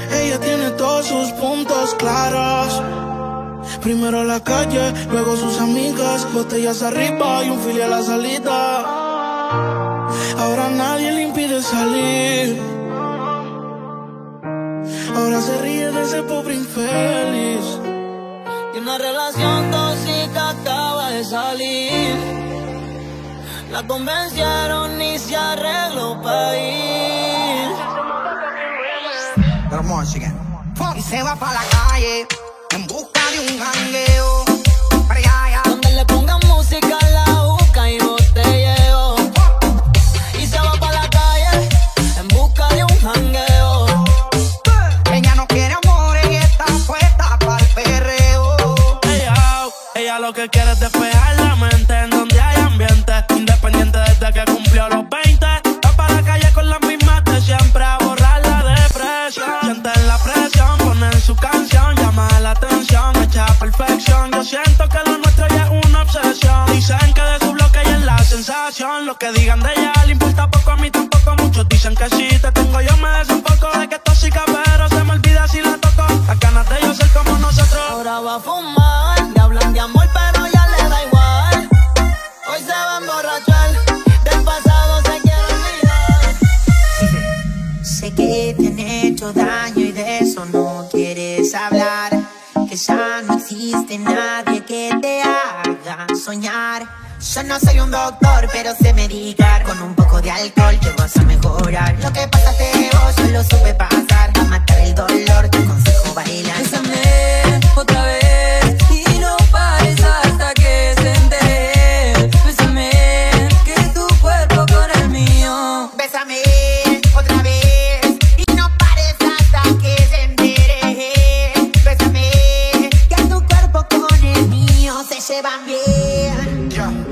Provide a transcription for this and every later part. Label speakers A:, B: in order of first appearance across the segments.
A: Ella tiene todos sus puntos claros. Primero la calle, luego sus amigas, botellas arriba y un fili a la salida. Ahora nadie le impide salir. Ahora se ríe de ese pobre infeliz.
B: Y una relación tóxica acaba de salir. La convencieron y se arregló para ir.
C: Y se va pa' la calle en busca de un jangueo.
B: Donde le pongan música, la busca y botelleo. Y se va pa' la calle en busca de un jangueo.
C: Ella no quiere amor y está puesta para el perreo.
A: Ella lo que quiere es despejar la mente en donde hay ambiente. Independiente desde que cumplió los 20. Va pa' la calle con las mismas de siempre a borrar la depresión. Sienten la presión, ponen su canción, llama la atención, hecha perfección. Yo siento que lo nuestro ya es una obsesión. Dicen que de su bloque ella es la sensación. Lo que digan de ella le importa poco, a mí tampoco. Muchos dicen que si te tengo yo me desenfoco. De que es tóxica pero se me olvida si la toco. Las ganas de yo ser como nosotros.
B: Ahora va a fumar, le hablan de amor pero ya le da igual. Hoy se va a emborrachar, del pasado se quiere olvidar.
C: Sé que te han hecho daño y de eso no quieres hablar. Que ya no existe nadie que te haga soñar. Yo no soy un doctor, pero sé medicar. Con un poco de alcohol te vas a mejorar. Lo que pasaste vos, yo lo supe pasar. A matar el dolor, te aconsejo bailar.
D: Bésame otra vez y no pares hasta que se entere. Bésame, que tu cuerpo con el mío.
C: Bésame otra vez y no pares hasta que se entere. Bésame, que tu cuerpo con el mío se llevan bien.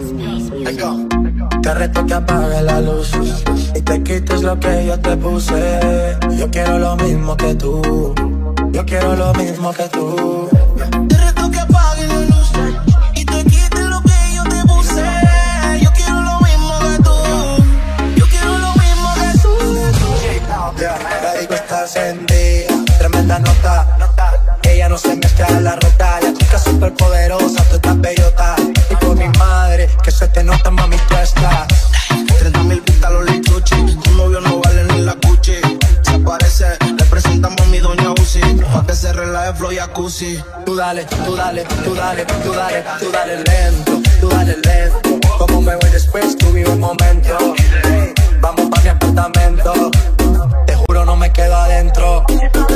A: Te reto que apagues la luz y te quites lo que yo te puse. Yo quiero lo mismo que tú. Yo quiero lo mismo que tú. Te reto que apagues la luz y te quites lo que yo te puse. Yo quiero lo mismo que tú. Yo quiero lo mismo que tú. La disco está encendida, tremenda nota. Ella no se mezcla en la rota. La chica súper poderosa, tú estás bellota. Y por mi madre, que se te nota, mami, tú estás. 30.000 vistas los lituchi. Tu novio no vale ni la cuchi. Se aparece, le presentamos a mi doña Uzi. Pa' que se relaje flow y jacuzzi. Tú dale, tú dale, tú dale, tú dale. Tú dale lento, tú dale lento. Como me voy después, tú vive un momento. Vamos pa' mi apartamento. Te juro no me quedo adentro.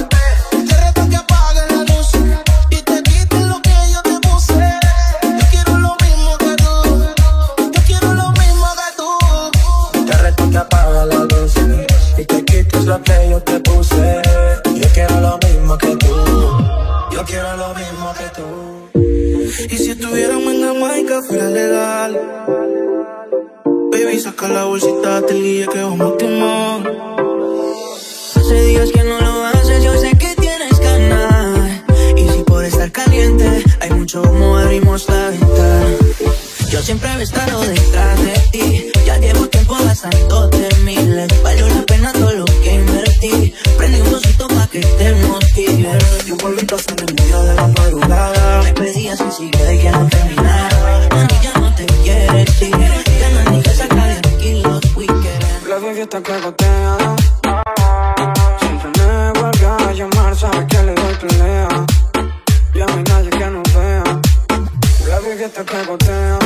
A: Lo que yo te puse. Yo quiero lo mismo que tú. Yo quiero lo mismo que tú. Y si estuviéramos en Jamaica fuera legal. Baby, saca la bolsita, te guía que vamos a quemar.
D: Hace días que no lo haces, yo sé que tienes ganas. Y si por estar caliente hay mucho humo, abrimos la ventana. Yo siempre he estado detrás de ti. Ya llevo tiempo gastándote miles. Valió la pena todo lo que invertí. Prendí un dosito pa' que te motive.
A: Y un polvito hasta en el medio de la madrugada.
D: Me pedías y sigue de que no terminara. Mami, ya no te quiere, sí. Ya no hay ni que sacar de aquí los weekends.
E: La fiesta que gotea. Siempre me vuelve a llamar, sabe que le doy pelea. Ya no hay nadie que nos vea. La fiesta que gotea.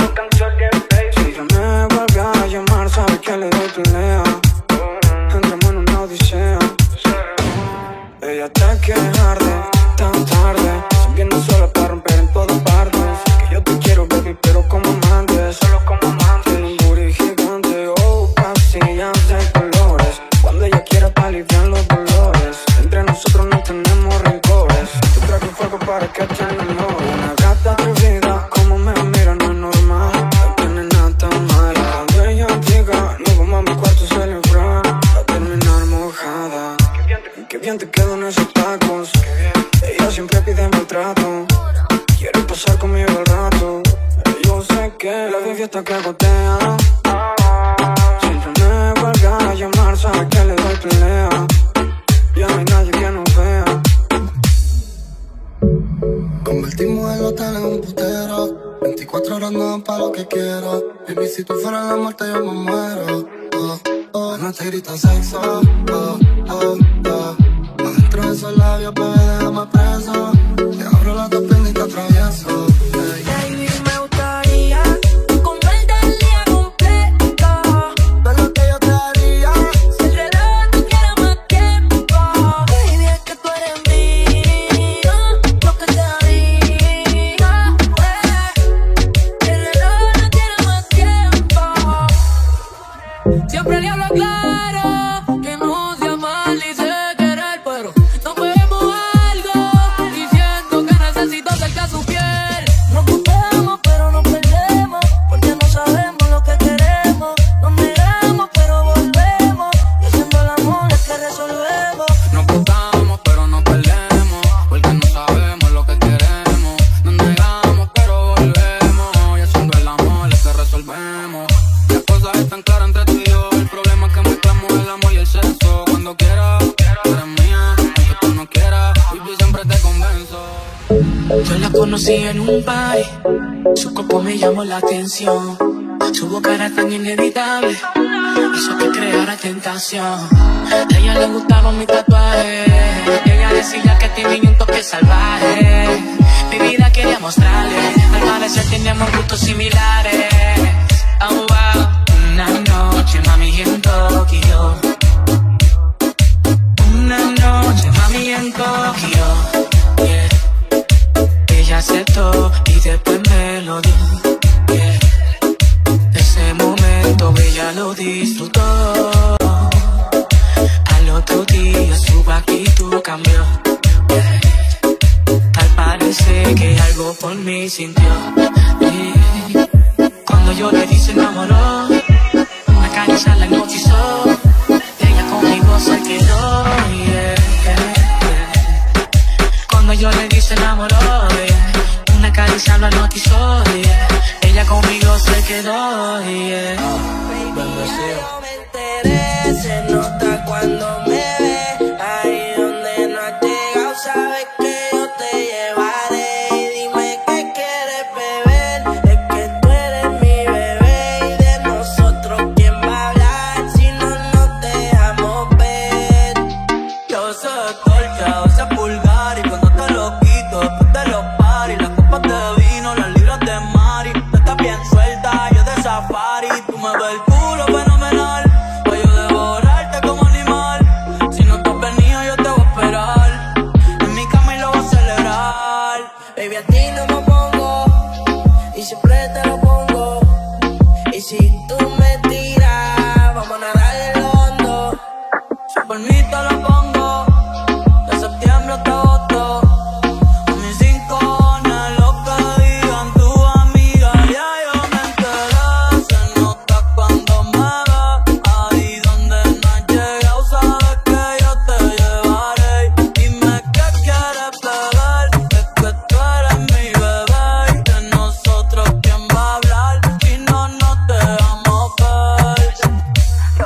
E: Siempre me vuelve a llamar, sabe que le doy pelea. Entramos en una odisea. Ella te quiere arde, tan tarde. Subiendo solo para romper en todas partes. Que yo te quiero, baby, pero como amantes. Solo como amantes. Tiene un booty gigante, oh, pasillas de colores. Cuando ella quiera pa' aliviar los dolores. Entre nosotros no tenemos rencores. Yo traigo fuego para que te enamores. Una gata atrevida, como me mira no es normal. No tiene nada tan mal. Cuando ella diga, no vamos a mi cuarto a celebrar. Va a terminar mojada. Qué bien te quedan esos tacos. Ella siempre pide maltrato. Quiere pasar conmigo el rato. Yo sé que la fiesta que gotea. Siempre me vuelve a llamar, sabe que le doy pelea. Ya no hay nadie que nos
A: 24 horas no dan pa' lo que quiero. Baby, si tú fueras la muerte yo me muero. Oh, oh, no te gritan sexo. Oh, oh, oh. Adentro de esos labios, bebé, déjame preso. Te abro la piernas y te atravieso. Hey.
B: Baby, me gustaría comerte el día completo.
A: Todo lo que yo te haría.
B: Si el reloj no quiere más tiempo. Baby, es que tú eres mío. Lo que te haría. Si el reloj no quiere más tiempo. Siempre le hablo claro. Que no sea mal ni sé querer, pero no podemos algo. Y siento que necesito acercar su piel. Nos gustamos, pero nos perdemos. Porque no sabemos lo que queremos. Nos negamos, pero volvemos. Y haciendo el amor es que resolvemos.
F: Nos gustamos, pero nos perdemos. Porque no sabemos lo que queremos. Nos negamos, pero volvemos. Y haciendo el amor es que resolvemos. Las cosas están claras entre tú y yo. El problema es que mezclamos el amor y el sexo. Cuando quieras, tú eres mía. Aunque tú no quieras, baby, siempre te convenzo.
B: Yo la conocí en un party. Su cuerpo me llamó la atención. Su boca era tan inevitable. Hizo que creara tentación. A ella le gustaban mis tatuajes. Ella decía que tenía un toque salvaje. Mi vida quería mostrarle. Al parecer teníamos gustos similares. Oh, wow. Una noche, mami, en Tokio. Una noche, mami, en Tokio. Yeah. Ella aceptó y después me lo dio. Yeah. Ese momento ella lo disfrutó. Al otro día su actitud cambió. Yeah. Tal parece que algo por mí sintió. Yeah. Cuando yo le di se enamoró. Una caricia la hipnotizó. Ella conmigo se quedó. Yeah. Cuando yo le di se enamoró. Yeah. Una caricia la hipnotizó. Yeah. Ella conmigo se quedó. Yeah.
G: Yo me enteré, se nota cuando me ve. Ahí donde no has llegado, sabes que yo te llevaré. Y dime qué quieres beber, es que tú eres mi bebé. Y de nosotros, ¿quién va a hablar si no nos dejamos ver?
B: Yo soy torta, ese pulgar. Y cuando te lo quito, después te lo pari. Las copas de vino, las libras de mari. Tú estás bien suelta, yo de safari. Tú me ves el culo fenomenal. Voy yo devorarte como animal. Si no te has venido, yo te voy a esperar. En mi cama y lo voy a celebrar.
G: Baby, a ti no me pongo, y siempre te lo pongo. Y si tú me tiras, vamos a nadar en lo hondo.
B: Si por mí te lo pongo, de septiembre hasta agosto. A mis rincones, lo que digan tus amigas, ya yo me enteré. Se nota cuando me ves, ahí donde no has llegado, sabes que yo te llevaré. Dime qué quieres beber, es que tú eres mi bebé. Y de nosotros, ¿quién va a hablar si no nos dejamos ver? Yo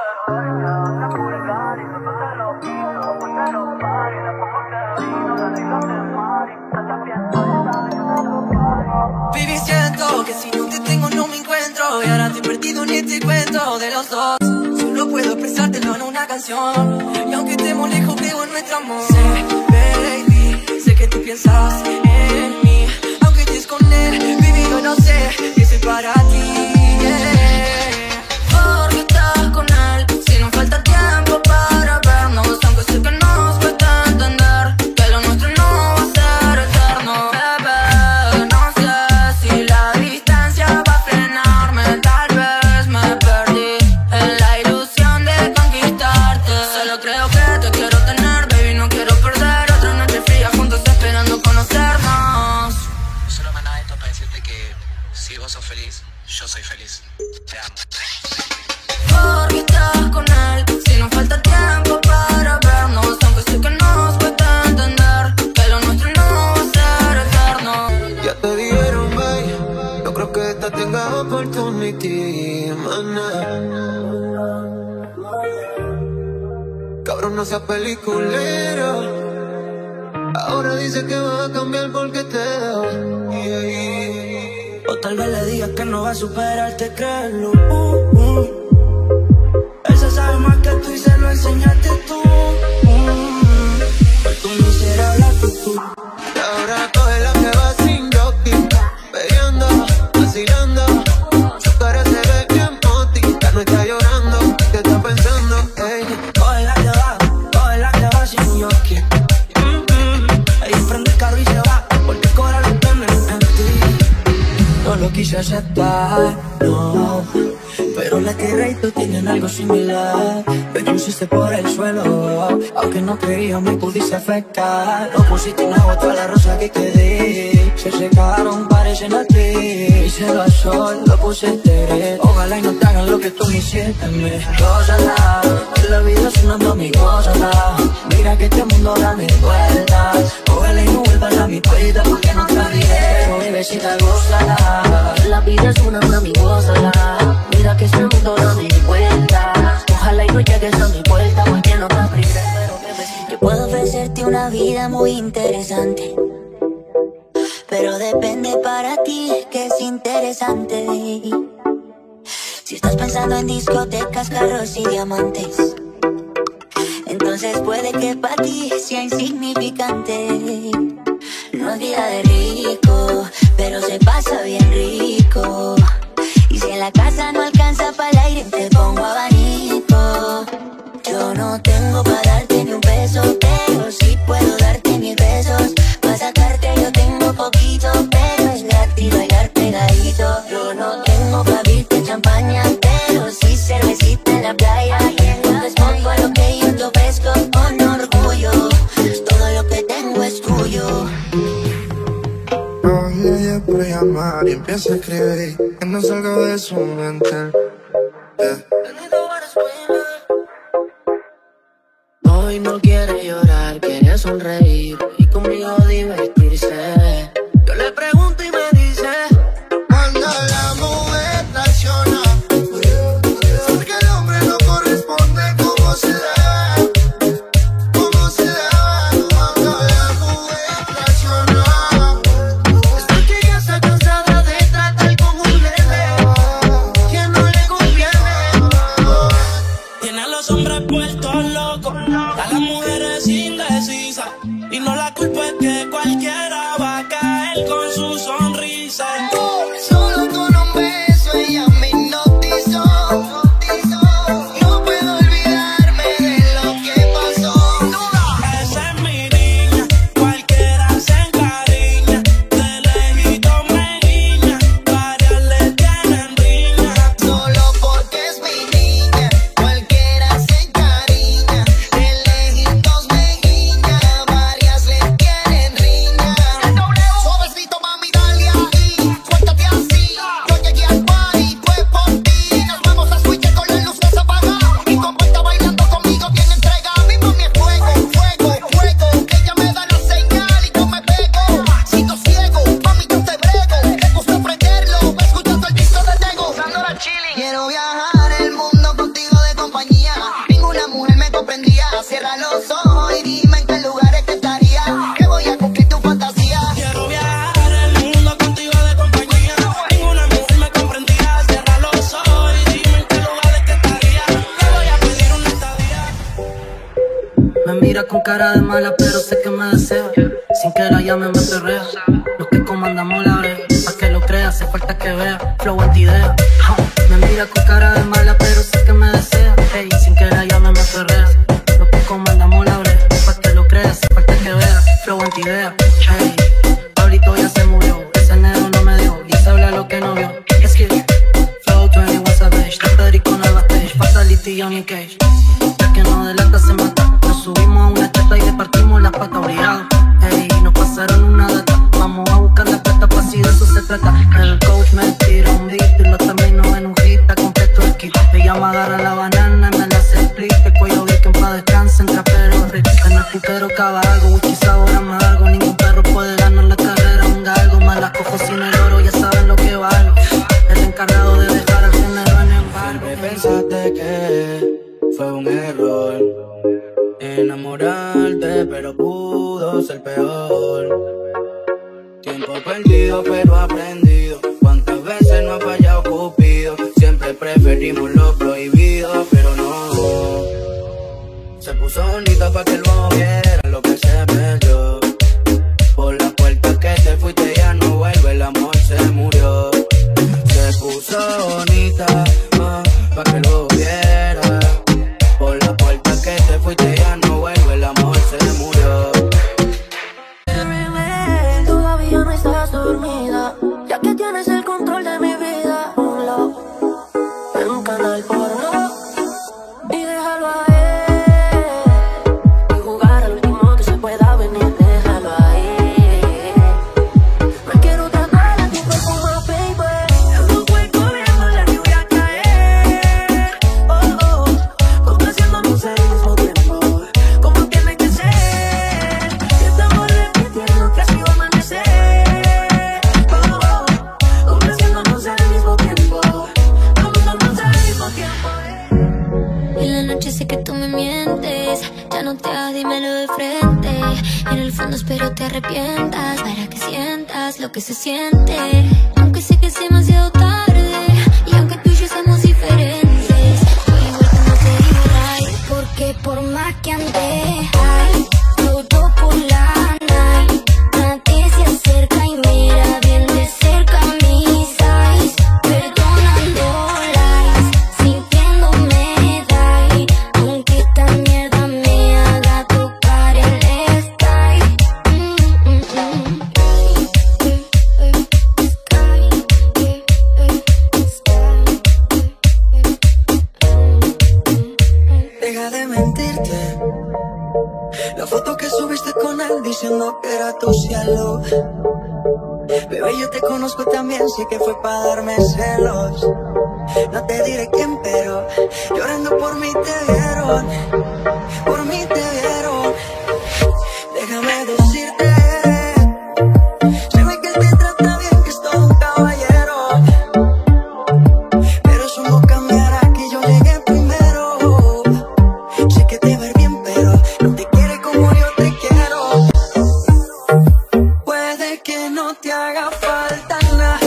G: Baby, siento que si no te tengo no me encuentro. Y ahora estoy perdido en este cuento de los dos. Solo puedo expresártelo en una canción. Y aunque estemos lejos, creo en nuestro amor. Sé, baby, sé que tú piensas en mí. Aunque estés con él, baby, yo no sé que soy para ti. Yeah. Porque estás con él, si nos falta tiempo para vernos. Aunque sé que nos cuesta entender que lo nuestro no va a ser eterno. Bebé, no sé si la distancia va a frenarme. Tal vez me perdí en la ilusión de conquistarte. Solo creo que te quiero tener, baby, no quiero perder otra noche fría juntos esperando conocernos.
H: Solo mandaba esto para decirte que si vos sos feliz, yo soy feliz. Te amo.
G: Porque estás con él, si nos falta tiempo para vernos. Aunque sé que nos cuesta entender que lo nuestro no va a ser eterno.
A: Ya te dieron, babe. No creo que esta tenga opportunity, maná. Cabrón, no seas peliculero. Ahora dice que va a cambiar porque te da.
D: Tal vez le digas que no va a superarte, créelo. Él se sabe más que tú y se lo enseñaste tú. Por tu miserable actitud.
I: Y ahora coge la que va sin jockey, peleando, vacilando. Su cara se ve bien moti, ya no está llorando, ¿qué está pensando? Ey.
D: Coge la que va sin jockey. Ella prende el carro y se va, porque cobra lo tiene en ti. No lo quise aceptar, no, pero la tierra y tú tienen algo similar. Me pusiste por el suelo, aunque no creía me pudiste afectar. No pusiste en agua toda la rosa que te di, se secaron, parecen a ti. Y se lo sol, lo pusiste. Ojalá y no te hagan lo que tú me hiciste. Gózala, que la vida es una mami, gózala. Mira que este mundo da mil vueltas. Ojalá y no vuelvas a mi puerta, porque no te olvidé. Pero bebecita, gózala.
J: La vida es una mami, gózala. Mira que este mundo da mil vueltas. Ojalá y no llegues a mi puerta, porque no te abriré.
C: Yo puedo ofrecerte una vida muy interesante, pero depende para ti que es interesante. Si estás pensando en discotecas, carros y diamantes, entonces puede que para ti sea insignificante. No es vida de rico, pero se pasa bien rico. Y si en la casa no alcanza para el aire, te pongo abanico. Yo no tengo para darte ni un peso, pero sí puedo darte 1000 besos. Para sacarte yo tengo poquito, pero es gratis bailar pegadito. Yo no tengo para abrirte champaña, pero sí cervecita en la playa. Cuando es poco a lo que yo te ofrezco con orgullo, todo lo que tengo es tuyo.
I: No le ella por llamar y empieza a escribir que no salga de su mente.
J: Hoy no quiere llorar, quiere sonreír y conmigo divertirse. Yo le pregunto y me dice:
I: Cuando la mujer traiciona, porque el hombre no corresponde como se debe, como se debe. Cuando la mujer traiciona, es porque ella está cansada de tratar como un nene que no le conviene.
D: Tiene a los hombres puestos locos, a las mujeres indecisas, y no la culpa es que cualquiera va a caer con su sonrisa.
I: Solo con un beso ella me hipnotizó. No puedo olvidarme de lo que pasó.
D: Esa es mi niña, cualquiera se encariña, de lejito me guiña, varias le tienen riña.
I: Solo porque es mi niña, cualquiera se encariña, de lejitos me guiña, varias le tienen riña. Suavecito mami, dale ahí, suéltate así. Yo llegué al party, fue por ti. Nos vamos a switch con las luces apagadas y con vuelta bailando conmigo bien entregada. Mi mami es fuego, fuego, fuego. Ella me da la señal y yo me pego. Sigo ciego, mami yo te brego. Me gusta prenderlo, escuchando el disco de Tego. Quiero viajar el mundo contigo de compañía. Ninguna mujer me comprendía. Cierra los ojos y dime en qué lugares te estaría, que voy a cumplir tu fantasía.
D: Quiero viajar el mundo contigo de compañía, ninguna mujer me comprendía. Cierra los ojos y dime en qué lugares que estaría, que voy a pedir una estadía.
J: me mira con cara de mala, pero sé que me desea. Sin que la llame me perrea. Los que comandamos la vea, pa' que lo crea, hace falta que vea. Flow anti-idea. Me mira con cara de mala, pero sé que me desea. Hey, sin que la llame me perrea. Los que comandamos la vea, pa' que lo crea, hace falta que vea. Flow anti-idea. Hey, Pablito ya se murió, ese negro no me dio, y se habla lo que no vio. Es que Flow 21 Savage, te Pedrico en el stage, Fatality y Johnny Cage. Ya que no delata se mata, nos subimos a una chata y le partimos las patas obligado. Hey, nos pasaron una data, vamos a buscar la plata, pa' si de eso se trata. El coach me tira un beat y lo termino en un hit, está completo el kit. Ella me agarra la banana, me la hace split, el cuello vi que en paz descanse, en trapero rico. En el putero cabalgo, whisky sabor amargo, ningún perro puede ganar la carrera, un galgo. Más las cojo sin el oro, ya saben lo que valgo. El encargado de dejar al género en embargo.
D: Siempre pensaste que fue un error enamorarte, pero pudo ser peor. Tiempo perdido pero aprendido. Cuántas Preferimos lo prohibido, pero no. Se puso bonita pa' que luego viera lo que se perdió. Por la puerta que te fuiste ya no vuelve, el amor se murió. Se puso bonita pa' que luego viera. Por la puerta que te fuiste ya no vuelve, el amor se murió.
K: Todavía no estás dormida, ya que tienes el control de mi vida. En un canal porno y déjalo a él y jugar al último que se pueda venir. Déjalo ahí. Me quiero tratar a tu cuerpo más, baby. En tu cuerpo viendo la lluvia caer. Oh, oh, complaciéndonos al mismo tiempo, como tiene que ser. Y estamos repitiendo que así va a amanecer. Oh, oh, complaciéndonos al mismo tiempo.
L: En la noche sé que tú me mientes, ya no te hagas, dímelo de frente. En el fondo espero te arrepientas, para que sientas lo que se siente. Aunque sé que es demasiado tarde, y aunque tú y yo somos diferentes, voy igual que no te digo right. Porque por más que ande high, todo por la night, nadie se acerca y mira bien de cerca mis eyes. Perdonando lies, sintiéndome die, aunque esta mierda me haga tocar el sky.
G: Deja de mentirte. La foto que subiste con él diciendo que era tu cielo. Bebé, yo te conozco también, sé que fue para darme celos. No te diré quién, pero llorando por mí te vieron. Por mí te vieron. Déjame decirte, se ve que él te trata bien, que es todo un caballero. Pero eso no cambiará que yo llegué primero. Sé que te va a ir bien, pero no te quiere como yo te quiero. Puede que no te haga falta nada,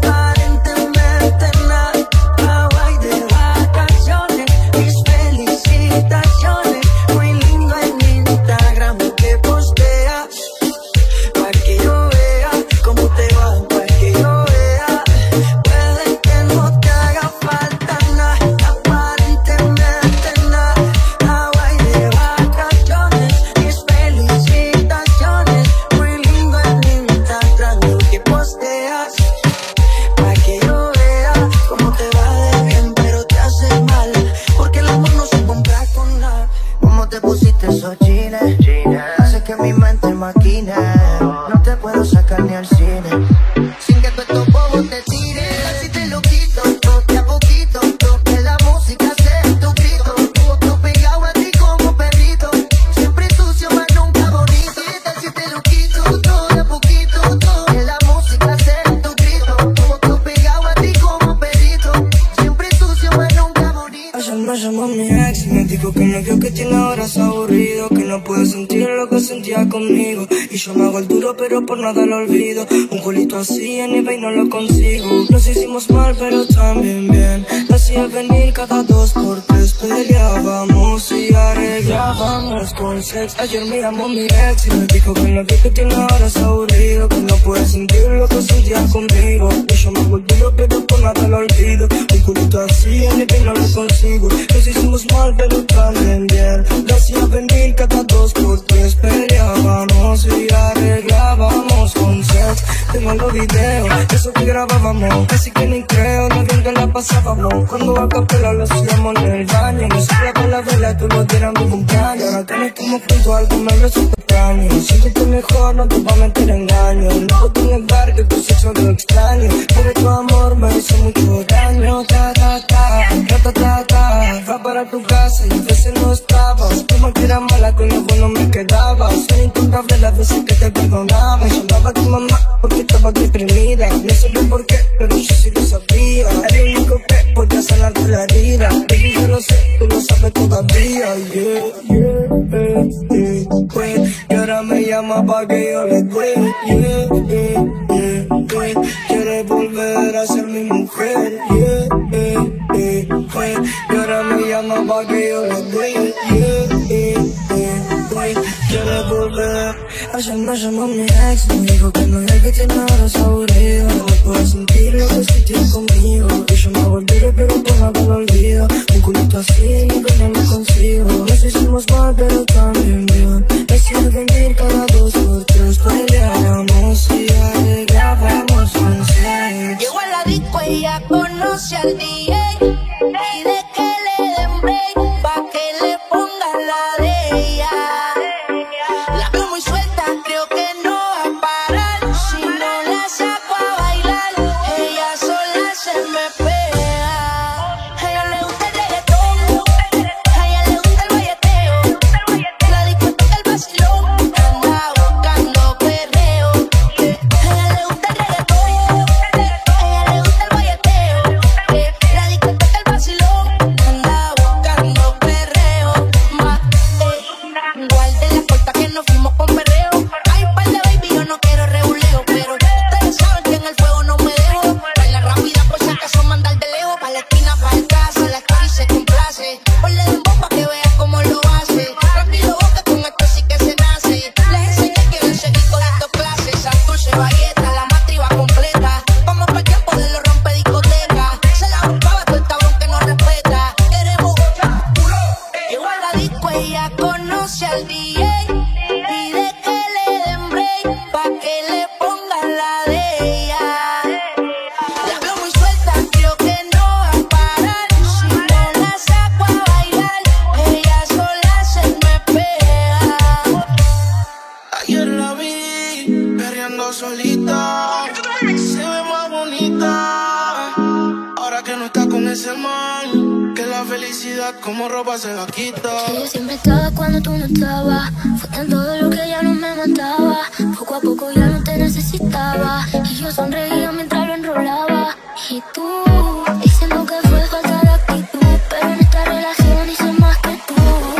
G: aparentemente nada. Hawaii de vacaciones, mis felicitaciones. Muy lindo en Instagram lo que posteas, pa' que yo vea cómo te va, pa' que yo vea. Puede que no te haga falta nada, aparentemente nada. Hawaii de vacaciones, mis felicitaciones. Muy lindo en Instagram lo que posteas, pa' que yo vea cómo te va de bien, pero te hace mal, porque el amor no se compra con nada.
I: ¿Cómo te pusiste esos jeans? Hace que mi mente maquine. No te puedo sacar ni al cine sin que todos estos bobos te tiren. Así te lo quito, toque a poquito, que la música sea tu grito. Tú pegado a ti como perrito, siempre sucio mas nunca bonito. Así te lo quito, todo a poquito, que la música sea tu grito. Tú pegado a ti como perrito, siempre sucio mas nunca bonito.
G: Ayer me llamó mi ex y me dijo que no vio que tiene horas aburrido, que no puede sentir lo que sentía conmigo. Y yo me hago el duro pero por nada lo olvido. Un culito así en eBay no lo consigo. Nos hicimos mal pero también bien. Lo hacía venir cada 2 por 3. Peleábamos y arreglábamos con sex. Ayer me llamó mi ex y me dijo que no vio que tiene horas aburrido, que no puede sentir lo que sentía conmigo. Y yo me hago el duro pero por nada lo olvido. Un culito así en eBay no lo consigo. Nos hicimos mal pero también bien. Lo hacía venir cada 2 por 3. Peleábamos y arreglábamos con sex. Tengo los videos, eso que grabábamos, así que ni creo lo bien que la pasábamos. Cuando a capela lo hacíamos en el baño. No se con la vela, tú lo dieras mi cumpleaños. Ahora que no estamos juntos, algo me resulta extraño. Siéntete mejor, no te voy a meter engaño. No puedo negar que tu sexo lo extraño, pero tu amor me hizo mucho daño. Ta ta ta, ta ta ta ta. Va para tu casa y a veces no estabas. Como que era mala, con lo bueno me quedaba. Son incontables las veces que te perdonaba. Llamaba a tu mamá porque estaba deprimida. No sé por qué, pero yo sí lo sabía. Era el único que podía sanarte la herida. Baby, yo lo sé, tú lo sabes todavía. Yeah, yeah, yeah. Y ahora me llama pa' que yo le dé. Yeah, yeah, yeah, yeah. Quiere volver a ser mi mujer. Yeah, yeah, yeah.
E: fue. Y ahora me llama pa' que yo le dé. Quiere volver. Ayer me llamó mi ex, me dijo que no es que tiene ahora aburrido. No puedo sentir lo que sentí conmigo. Y yo me volveré, pero por nada lo olvido. Un culito así, nunca no lo consigo. Nos hicimos mal, pero también bien. Es ir venir cada 2 por 3. Peleábamos y arreglábamos un 6.
C: Llegó a la disco y ya conoce al DJ. Pide que le den break, pa' que le ponga la de ella. La veo muy suelta, creo que no va a parar. Si no la saco a bailar, ella sola se me pega. A ella le gusta el reggaetón, a ella le gusta el valleteo. La discoteca, el vacilón, anda buscando perreo. A ella le gusta el reggaetón, a ella le gusta el valleteo. La discoteca, el vacilón, anda buscando perreo. Guarde la puerta que nos fuimos con perreo. Hay un par de baby, yo no quiero reguleo, pero ustedes saben que en el fuego no me dejo. Baila rápida por si acaso mandar de lejos. Pa' la esquina, pa' el casa, la actriz se complace. Ponle de bomba que vea cómo lo hace. Rápido boca, con esto sí que se nace. Les enseñé que quieren seguir cogiendo clases. Santurce, Valleta, la matriz va completa. Vamos pa' el tiempo de los rompe discotecas. Se la buscaba todo el cabrón que no respeta. Queremos llegó a la disco y ya conoce al DJ. Pide que le den break, pa' que le pongan la de ella. La veo muy suelta, creo que no va a parar. Si no la saco a bailar, ella sola se me pega.
A: Ayer la vi perreando solita, se ve más bonita. Ahora que no está con ese man, que la felicidad como ropa se la quita.
L: Que yo siempre estaba cuando tú no estabas. Fue tan todo lo que ya no me mataba. Poco a poco ya no te necesitaba. Y yo sonreía mientras lo enrolaba. Y tú, diciendo que fue falta de actitud. Pero en esta relación hice más que tú.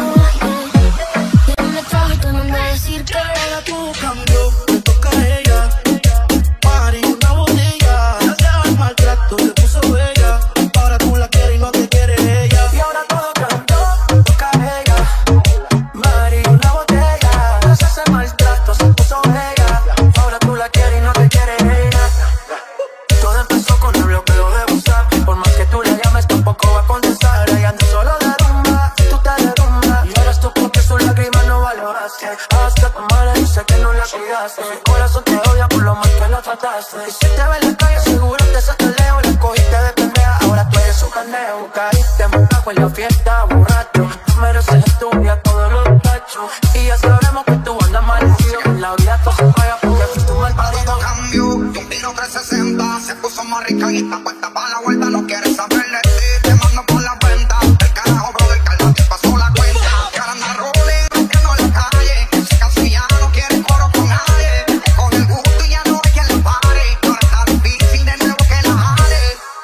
L: Y no me trajo todo el mundo a decir que
A: Ella tuvo cambio, le toca a ella. Party, una botella. Ya se el maltrato, se puso bella. Ahora tú la quieres y no te quiere ella. Y ahora todo cambió, le toca a ella. Mari, una botella. Ya se el maltrato, se puso bella. Ahora tú la quieres y no te quiere ella. Todo empezó con el bloqueo de WhatsApp. Por más que tú le llames, tampoco va a contestar. Ella anda solo de rumba, tú te derrumbas. Y ahora tú porque sus lágrimas no valoraste. Hasta tu madre dice que no la cuidaste. Su corazón te odia por lo mal que la trataste. Y si te ve en la calle seguro te saca leo. La cogiste de pendeja, ahora tú eres un pendejo. Caíste en bajo en la fiesta, borracho. Tú mereces estudiar todos los tachos. Y ya sabemos que tú andas maldición. En la vida todo se paga porque fuiste un mal parido.
I: Todo cambió, de un tiro 360. Se puso más rica y está puesta para la vuelta. No quieres saber de ti, te mando por la cuenta. El carajo, bro, del calma te pasó la cuenta. Que ahora anda rolling, rompiendo la calle. Se cansó y ya no quiere coro con nadie. Con el gusto y ya no hay quien le pare. Ahora está difícil de nuevo que la jale.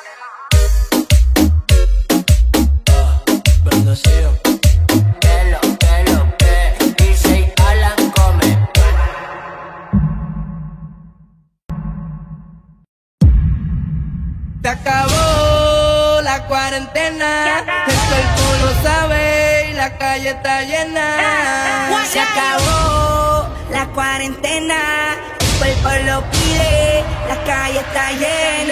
A: Bendecido.
M: Que dice Alan Gómez.
N: Se acabó la cuarentena, el cuerpo lo sabe y la calle está llena.
C: Se acabó la cuarentena, el cuerpo lo pide, la calle está llena.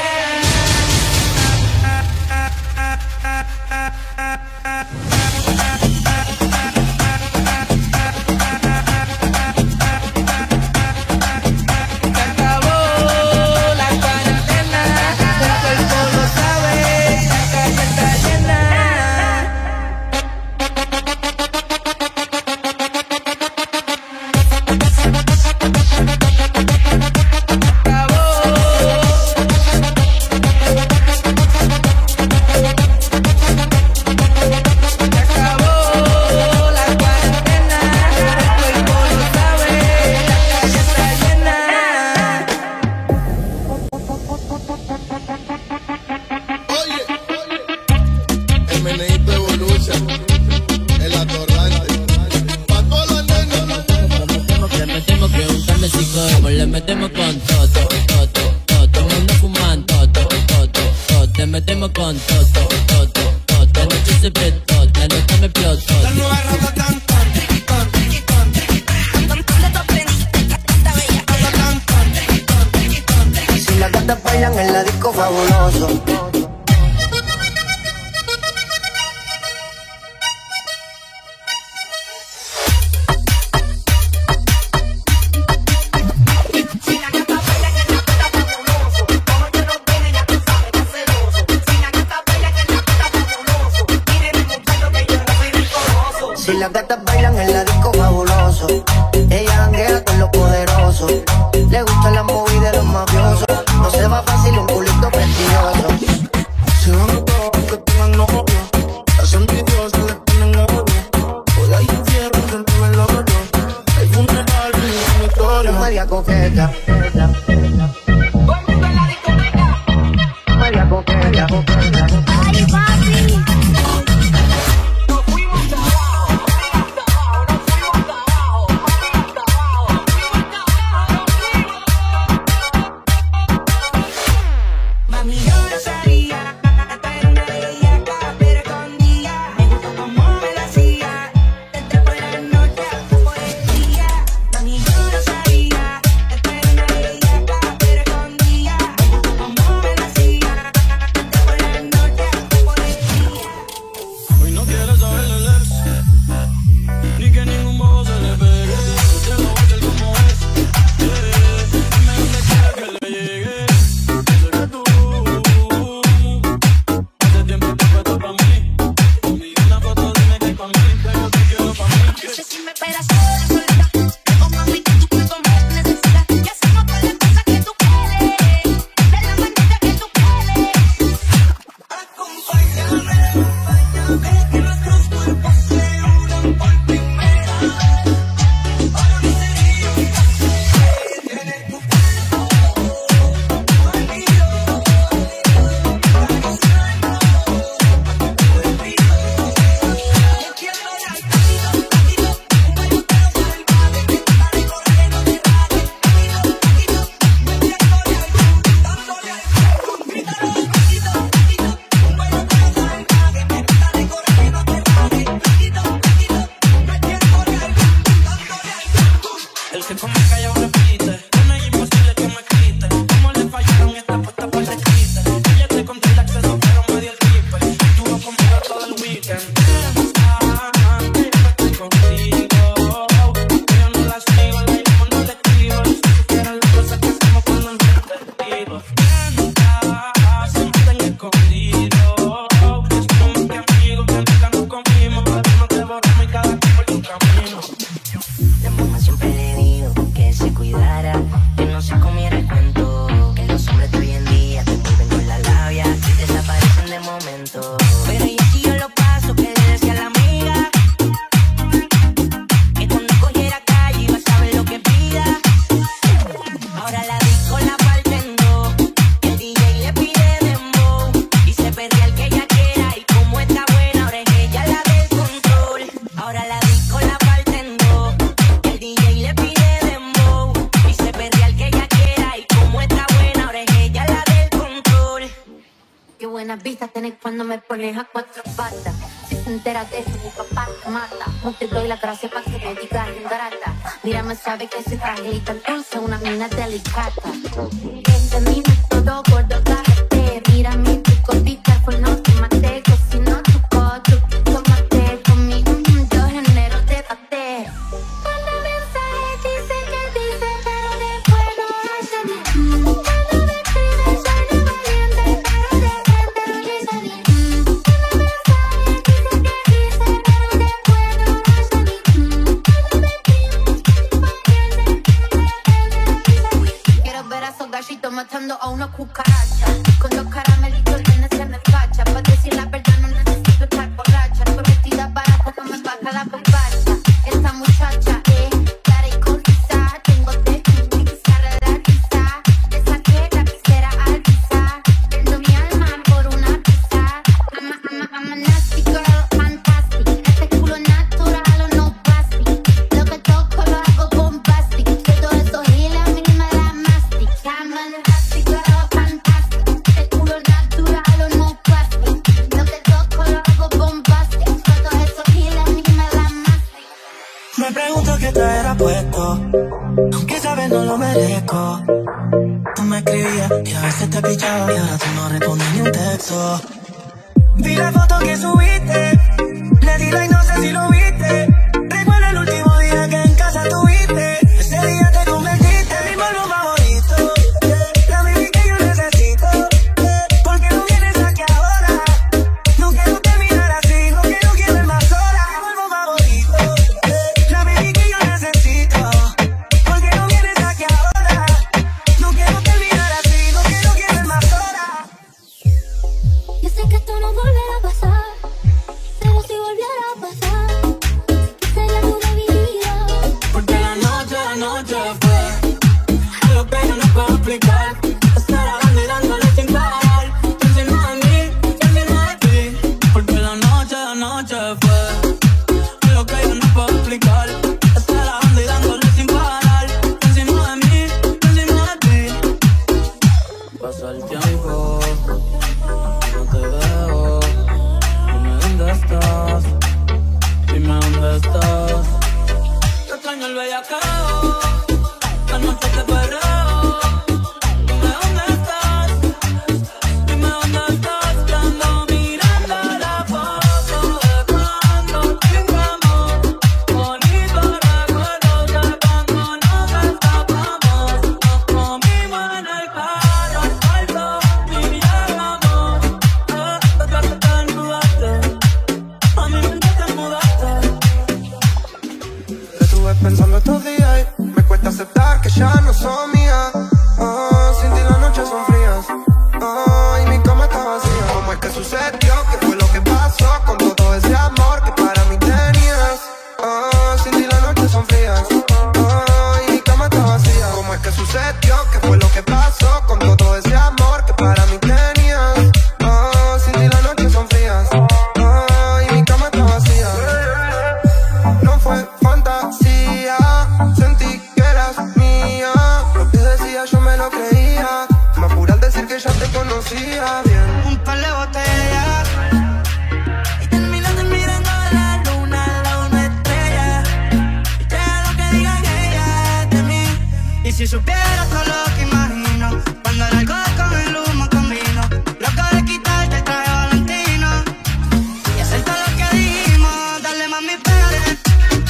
N: Se acabó la cuarentena, el cuerpo lo sabe y la calle está llena.
O: Le metemos con todo, todo el mundo fumando, todo, le metemos con todo, todo
I: fabuloso. Si las gatas bailan en la disco fabuloso, ella janguea con los poderosos, le gusta la movida de los mafiosos, no se va fácil un culito prestigioso.
A: Se van todos que tengan novio, las envidiosas le ponen oro, hoy hay infierno dentro del hoyo, hay funeral y un dormitorio.
I: María coqueta, María coqueta,
K: Ay, papi.
L: Buenas vistas tenés cuando me pones a cuatro patas. Si te enteras de eso, mi papá te mata. No te doy la gracia para que me digas ingrata. Mírame, sabe que soy fragilita, entonces una mina delicata. Este mismo todo gordo, cállate. Mira mi picotita, pues no te maté. Cocino tu coto, tómate conmigo, yo genero debate. Cuando mensaje dice que dice, pero después no hace. Cuando me escribe suena valiente, pero de frente no dice ni. Cuando mensaje dice que dice, pero después no hace ni. Cuando me escribe quiero ver a esos gallitos matando a una cucaracha. Con dos caramelitos tienes que me facha.
A: hubiera puesto, aunque sabes no lo merezco. Tú me escribías y a veces te pichaba y ahora tú no respondes ni un texto. Vi la foto que subiste, le di like, no sé si lo viste. Recuerda el último día que en casa tuviste. Ese día te convertiste en mi polvo favorito, la baby que yo necesito. ¿Por qué no vienes aquí ahora? No quiero terminar así, no quiero quedar más sola. Mi polvo favorito, la baby que yo necesito. ¿Por qué no vienes aquí ahora? No quiero terminar así, no quiero quedar más sola.
L: Yo sé que esto no volverá a pasar, pero si volviera a pasar, ¿qué sería tu vida?
B: Porque la noche fue lo que yo no puedo explicar. Estar hablando y dándole sin parar, encima de mí, encima de ti. Porque la noche fue lo que yo no puedo explicar. Estar hablando y dándole sin parar, encima de mí, encima de ti. Pasa el tiempo, no te veo. Dime dónde estás, dime dónde estás. Te extraño el bellacao, la noche te perreo. Dime dónde estás, dime dónde estás. Que ando mirando la foto de cuando chingamos. Bonito recuerdo de cuando nos escapamos. Nos comimos en el carro, alto, ni llegamos. Desde que te mudaste, a mi mente te mudaste.
E: Te estuve pensando estos días y me cuesta aceptar que ya no son mías. Sin ti las noches son frías. Y mi cama está vacía. ¿Cómo es que sucedió? ¿Qué fue lo que pasó con todo ese amor que para mí tenías? Sin ti las noches son frías. Y mi cama está vacía. ¿Cómo es que sucedió? ¿Qué fue lo que pasó con todo ese amor que para mí tenías? Sin ti las noches son frías. Y mi cama está vacía. No fue fantasía, sentí que eras mía. Lo que decía yo me lo creía. Me apuré al decir que ya te conocía bien.
A: Un par de botellas y terminaste mirando a la luna estrella. Y te lo que digan ella es de mí. Y si supieras todo lo que imagino, cuando el alcohol con el humo combino, loco de quitarte el traje Valentino y hacer todo lo que dijimos. Dale mami, pégate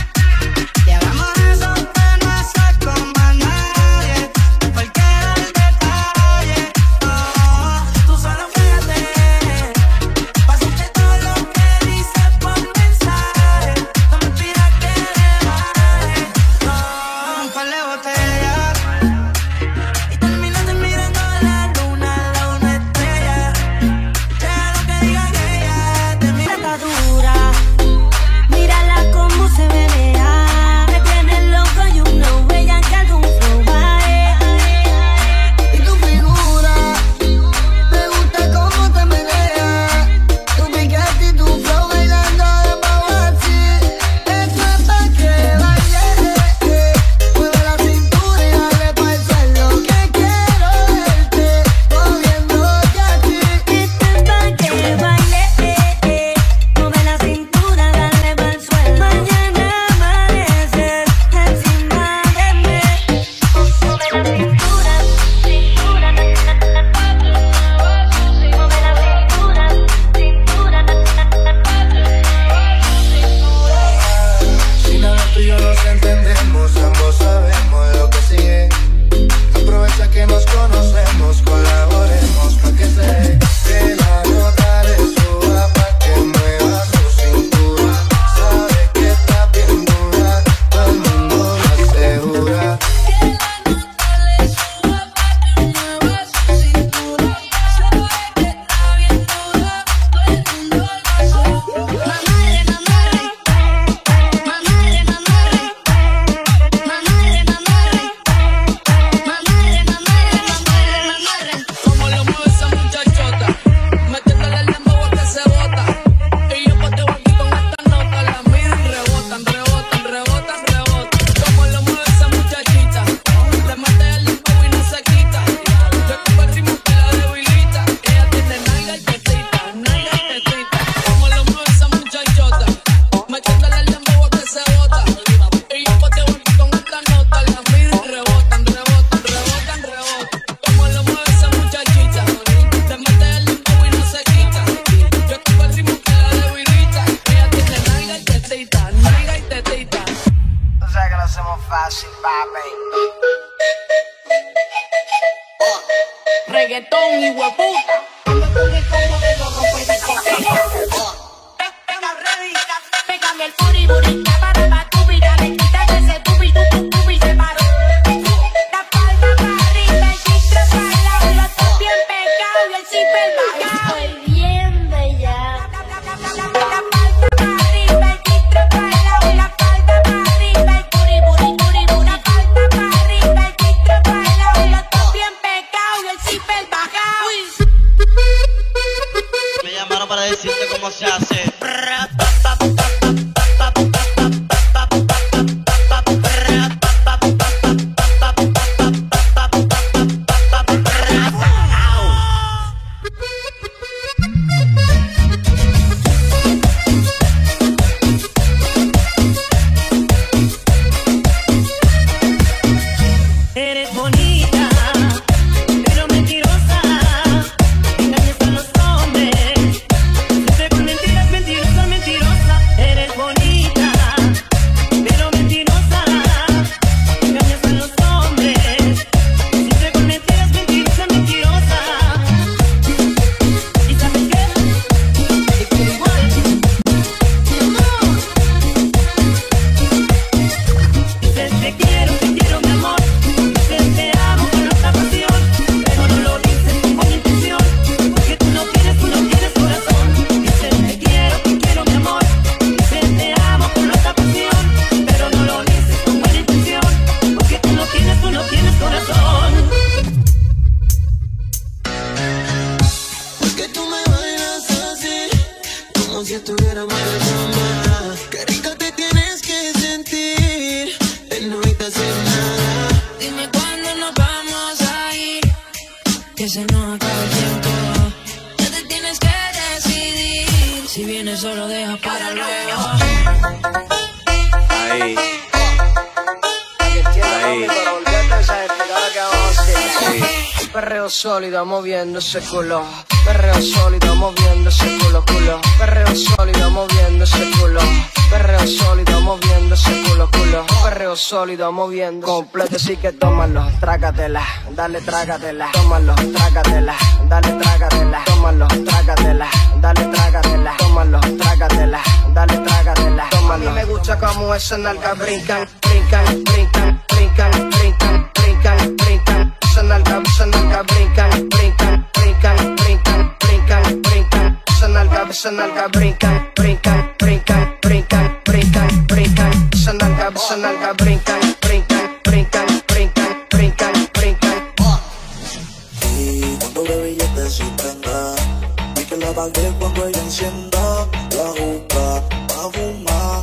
A: y hagamos eso que no hace con más nadie. Cualquiera del detalle, tú solo fíjate. Pasaste todo lo que dices por mensaje. No me pidas que le baje. Un par de botellas
P: music, papi.
Q: Reggaetón y hueputa. Pégame el booty, booty, para pa' tu vida, le quitas ese tubi, tubi, se paró. La palma para arriba, el chistro para el lado, los dos bien pegados y el zipper bajado. Estoy bien bella. La palma para arriba, el chistro para el lado, la palma para arriba, el booty, booty, la palma para arriba, el chistro para el lado, los dos bien pegados y el zipper bajado.
R: Me llamaron para decirte cómo se hace.
Q: Eres bonita, pero mentirosa. Engañas a los hombres. Siempre con mentiras, mentirosa, mentirosa. Eres bonita, pero mentirosa. Engañas a los hombres. Siempre con mentiras, mentirosa, mentirosa. ¿Y sabes qué? Es que igual. Dices te quiero, mi amor. Te amo con otra pasión, pero no lo dices con buena intención, porque tú no tienes corazón. Dices te quiero, mi amor. Dices te amo con otra pasión, pero no lo dices con buena intención, porque tú no tienes corazón.
I: Porque tú me bailas así, como si estuviera mal. Qué rico te tienes que sentir, no necesitas hacer nada.
Q: Dime cuándo nos vamos a ir, que se nos acaba el tiempo. Ya te tienes que decidir, si vienes solo deja para luego.
P: Ahí. Ahí.
N: Perreo sólido moviendo ese culo. Perreo sólido moviendo ese culo, culo. Perreo sólido moviendo ese culo. Perreo sólido moviendo ese culo, culo. Perreo sólido moviendo completo, así que tómalo, trágatela, dale trágatela. Tómalo, trágatela, dale trágatela. Tómalo, trágatela, dale trágatela. Tómalo, trágatela, dale trágatela. Tómalo. A mí me gusta como esa nalga brincan, brincan, brincan, brincan, brincan, brincan, brincan. Esa nalga brincan, brincan, brincan, brincan, brincan, brincan. Esa nalga brincan, brincan, brincan, brincan, brincan, brincan. Esa nalga brincan, brincan, brincan, brincan, brincan, brincan.
A: Y cuando bebé yo te sorprenda, vi que la apagué cuando ella encienda la juca pa' fumar.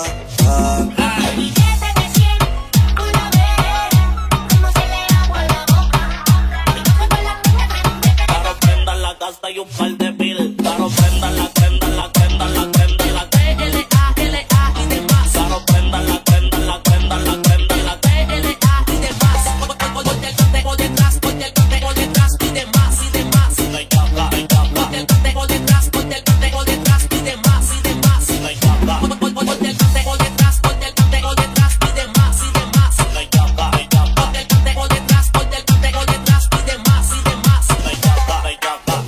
R: Y un par de pil, claro, prendan la, prendan la, prendan la, prendan la, L-A y demás. Claro, prendan la, prendan la, prendan la, prendan la, L-A y demás. Por detrás y demás, y demás. Me caga, me caga. Por detrás y demás, y demás. Me caga. Por detrás y demás, y demás. Me caga, me caga. Por detrás y demás, y demás. Me caga, me caga.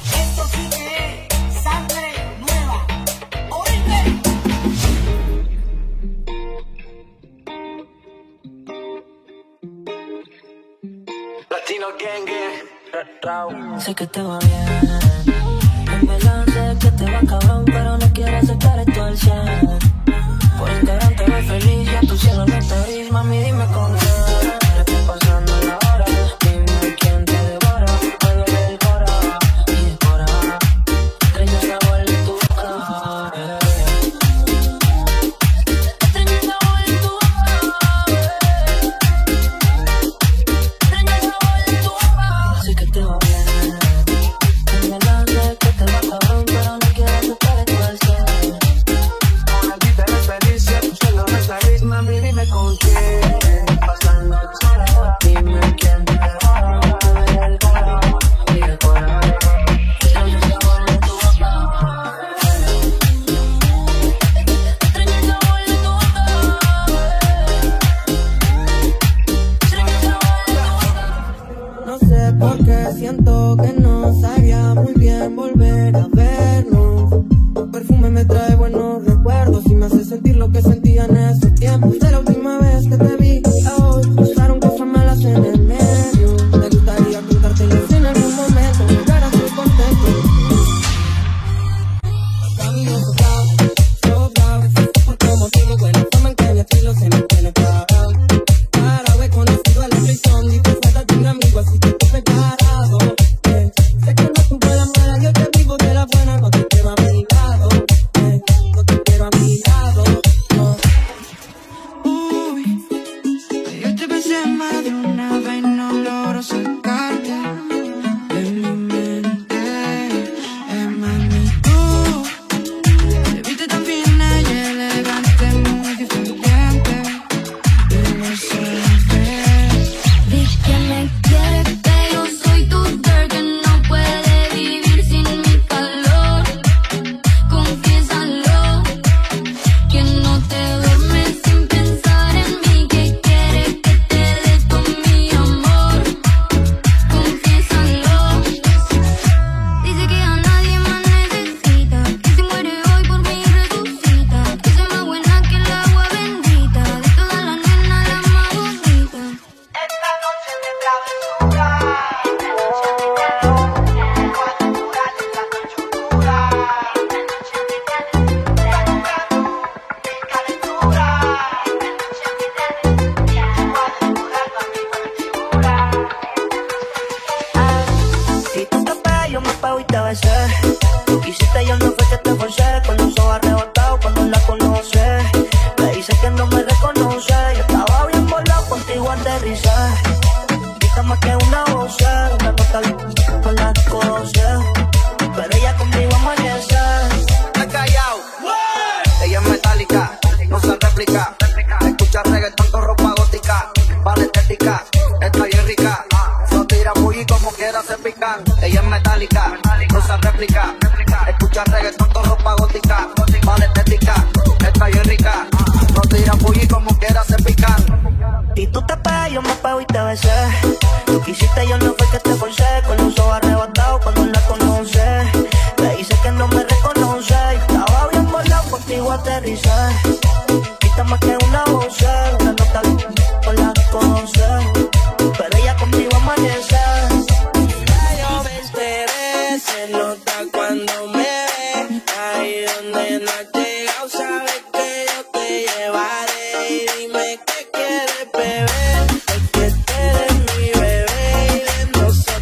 P: Latino Gang Gang.
J: Sé que te va bien, en verdad sé que te va cabrón, pero no quieres aceptar esto al 100. Por Instagram te ves feliz, ya tu cielo no te ris, mami dime con qué estoy pasando la hora, dime quién te devora, me duele el cora y decora, extraño el sabor en tu boca, extraño el sabor en tu boca, extraño el sabor en tu boca. Sé que te va bien, en verdad sé que te va cabrón, pero no quiero aceptar esto al 100.
P: Ahora ti te ves feliz, ya tu cielo no está gris, mami dime con quién.
E: pensé más de una vez, no logro sacarte de mi mente. Es más, ni tú te viste tan fina y elegante, muy diferente de los hombres.
L: Di que me quieres, que yo soy tu girl, que no puede vivir sin mi calor. Confiésalo, que no te duermes sin pensar en mí, que quieres que te dé todo mi amor. Confiésalo. Dice que a nadie más necesita, que si muere hoy por mí resucita, que soy más buena que el agua bendita, de todas las nenas la más bonita.
I: Esta noche de travesura, esta noche de calor, cuando naturales la conjuntura. Esta noche me tienes, está buscando mi calentura. Esta noche me tienes, puedes jugar con mi figura.
D: Si tú te pegas, yo me pego y te besé. Tú quisiste, yo no fue que te forcé. Con los ojos arrebatados cuando la conoce. Me dice que no me reconoce. Yo estaba bien volado, contigo aterricé. Grita más que una voz, una nota con la conoce. Pero ella conmigo amanece.
S: Está callao. Ella es metálica, no se réplica. Escucha reggaetón con ropa gótica. Vale estética, está bien rica. No tira bully como quiera se pican. Ella es metálica, no se réplica. Escucha reggaetón con ropa gótica. Vale estética, está bien rica. No tira bully como quiera se pican.
D: Si tú te pegas, yo me pego y te besé. Tú quisiste, yo no fue que te forcé. Con los ojos arrebatados cuando la conoce. Me dice que no me reconoce. Yo estaba bien volado, contigo aterricé. Grita más que una voz, una nota con la conoce. Pero ella conmigo amanece.
N: Yo me enteré, se nota cuando me ve. Ahí donde no has llegado, sabes que yo te llevaré. Y dime qué quieres beber, es que tú eres mi bebé. Y de nosotros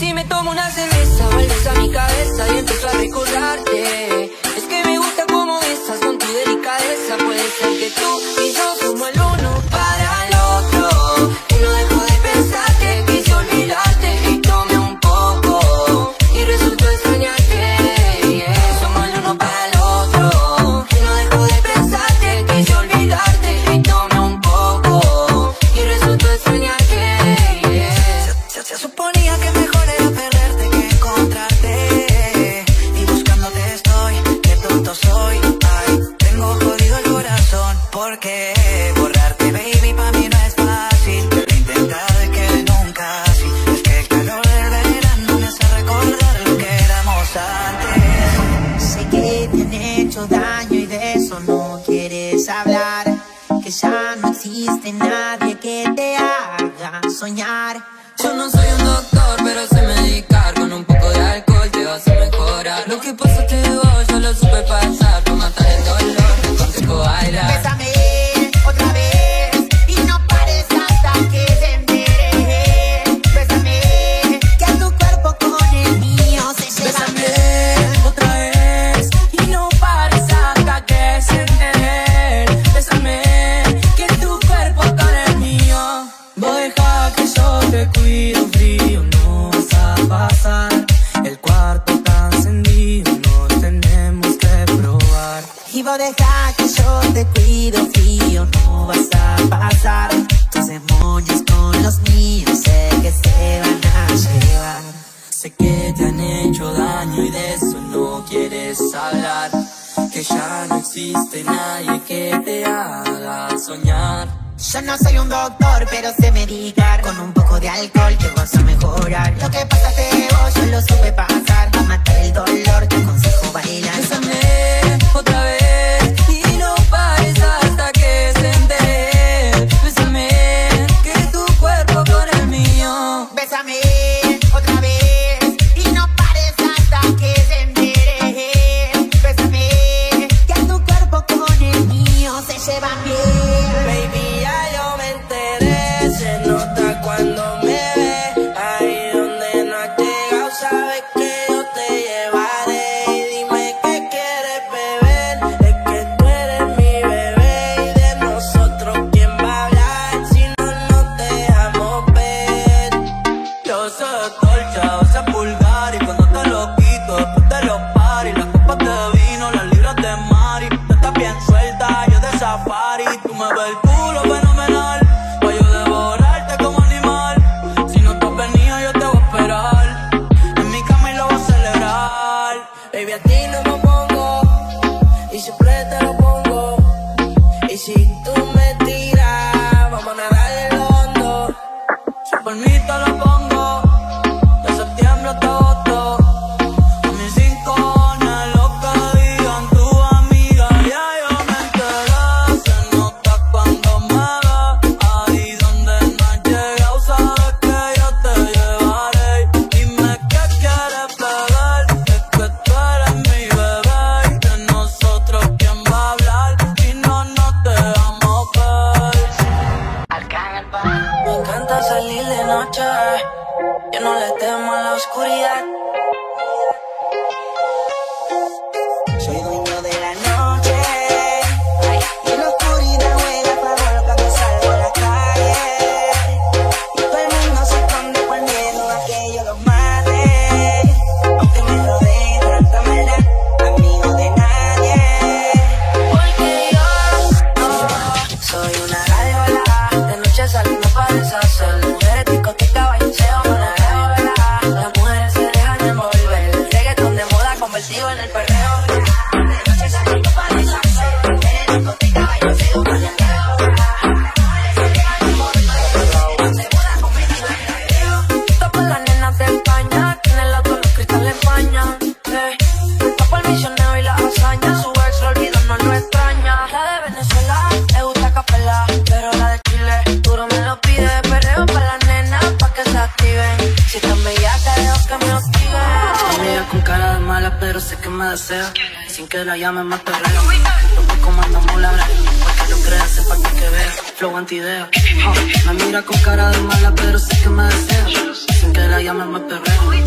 G: Si me tomo una cerveza, vuelves a mi cabeza y empiezo a recordarte. Es que me gusta cómo besas con tu delicadeza. Puede ser que tú y yo somos el uno para el otro. Y no dejo de pensar que quise olvidarte y tomé un poco y resultó extrañarte. Somos el uno para el otro. Y no dejo de pensar que quise olvidarte y tomé un poco y resultó extrañarte. Se suponía que mejor era perderte que encontrarte. Y buscándote estoy, qué tonto soy. Ay, tengo jodido el corazón. Porque borrarte, baby, pa' mí no es fácil. Lo he intentado y que nunca así. Es que el calor del verano me hace recordar lo que éramos antes.
C: Sé que te han hecho daño y de eso no quieres hablar. Que ya no existe nadie que te haga soñar.
G: Yo no soy un doctor, pero sé medicar. Con un poco de alcohol te vas a mejorar. Lo que pasa que vos yo lo supe pasar. Por matar el dolor, te aconsejo bailar.
C: Bésame otra vez y no pares hasta que se entere. Bésame, que a tu cuerpo con el mío se lleva.
G: Bésame otra vez y no pares hasta que se entere. Bésame, que tu cuerpo con el mío. Vos deja que yo te cuido, frío no vas a pasar. El cuarto está encendido, no tenemos que probar.
C: Y vos deja que yo te cuido, frío no vas a pasar. Tus demonios con los míos sé que se van a llevar.
G: Sé que te han hecho daño y de eso no quieres hablar. Que ya no existe nadie que te haga soñar.
C: Yo no soy un doctor, pero sé medicar. Con un poco de alcohol te vas a mejorar. Lo que pasa es que vos yo lo supe pasar. Para matar el dolor te aconsejo bailar.
G: Bésame otra vez y no pares hasta que se entere. Bésame, que tu cuerpo con el mío.
C: Bésame otra vez y no pares hasta que se entere. Bésame, que a tu cuerpo con el mío se llevan bien.
G: Baby, ya yo me enteré. Se nota cuando me ve. Ahí donde no has llegado, sabes que yo te llevaré. Y dime qué quieres beber. Es que tú eres mi bebé. Y de nosotros, ¿quién va a hablar? Si no nos dejamos ver. Yo soy colcha, o sea pulgar. Y cuando te lo quito, después te lo pari. Las copas de vino, las libras de mari. Tú estás bien suelta, yo de safari. Tú me ves el culo fenomenal, pa' yo devorarte como animal. Si no te has venido, yo te voy a esperar. En mi cama y lo voy a celebrar. Baby, a ti no me pongo y siempre te lo pongo. Y si tú me tiras, vamos a nadar en lo hondo. Si por mí te lo pongo, de septiembre hasta agosto. A mis rincones, lo que digan tus amigas, ya yo me enteré. Se nota cuando me ves, ahí donde no has llegado, sabes que yo te llevaré. Dime qué quieres beber, es que tú eres mi bebé. Y de nosotros, ¿quién va a hablar? Si no nos dejamos ver. Me encanta salir de noche, yo no le temo a la oscuridad.
C: Soy dueño de la noche y en la oscuridad juega a favor cuando salgo a la calle. Y todo el mundo se esconde por miedo a que yo los mate. Aunque me rodeen tanta maldad, amigo de nadie.
G: Porque yo soy una gárgola, de noche salimos para deshacer. Mujeres, discoteca, baileceo, una gárgola. Las mujeres se dejan envolver, el reggaetón de moda convertido en el perreo. De noche salimos para deshacer. Mujeres, discoteca, baileceo, una gárgola. Las mujeres se dejan envolver, el reggaetón de moda convertido en el perreo. Todas las nenas de España, que en el auto los cristales empañan. Topa el misionero y la hazaña, su ex lo olvidó, no lo extraña. La de Venezuela le gusta capela, pero la de Chile duro me lo pide. Perreo para las nenas pa' que se activen. Si están bellacas, dejo que me hostiven.
J: Ella con cara de mala, pero sé que me desea. Sin que la llame más perreo. Lo que comandamos la brega, pa' que lo creas, sepa que vea. Flow anti-idea. Me mira con cara de mala, pero sé que me desea. Sin que la llame más perreo.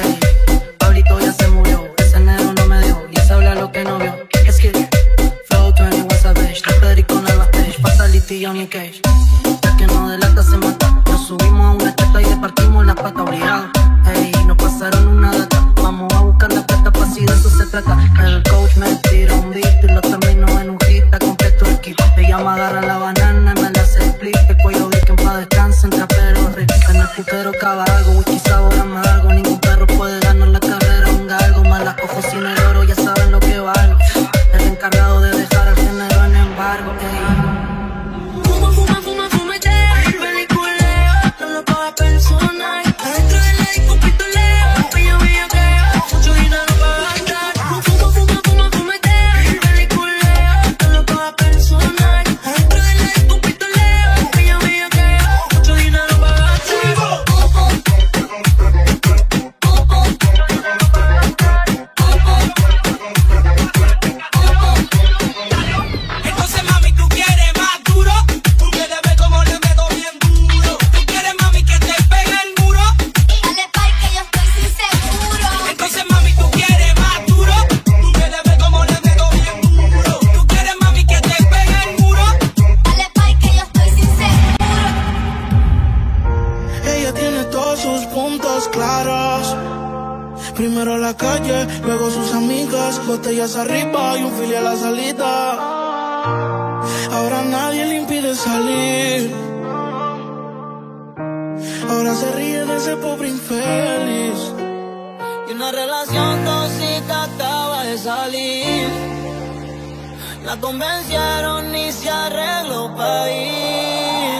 J: Ey, Pablito ya se murió, ese negro no me dio y esa habla lo que no vio. Es que Flow 21 Savage, la Federico en el backstage, Fatality, Johnny Cage. El que no delata se mata. Nos subimos a una chata y le partimos la pata obligado. Ey, nos pasaron una data. Vamos a buscar la plata, pa' si de eso se trata. El coach me tira un beat y lo termino en un hit. Completo el kit. Ella me agarra la banana y me la hace split. El cuello de quien pa' descanse, en trapero rico. En el putero cava algo, whisky sabor amargo. Ningún perro puede ganar la carrera, un galgo. Me la cojo sin el oro, ya saben lo que valgo. El encargado de dejar al género en embargo.
K: Fuma, fuma, fuma, fumetea, peliculeo, no lo paga personal. Adentro de la disco pistoleo, pillo bellaqueo, mucho dinero para gastar. Fuma, fuma, fuma, fumetea, peliculeo, no lo paga personal. Adentro de la disco pistoleo, pillo bellaqueo, mucho dinero para gastar.
G: Entonces mami, tú quieres más duro, tú quieres ver cómo le meto bien duro. Tú quieres mami que te pegue el muro.
L: Dale pa'l que yo estoy sin seguro.
G: Entonces mami, tú quieres más duro, tú quieres ver cómo le meto bien duro. Tú quieres mami que te pegue el muro.
L: Dale pa'l que yo estoy sin seguro.
A: Ella tiene todos sus puntos claros. Primero la calle, luego sus amigas, botellas arriba y un fili a la salida. Ahora nadie le impide salir. Ahora se ríe de ese pobre infeliz.
G: Y una relación tóxica acaba de salir. La convencieron y se arregló para ir.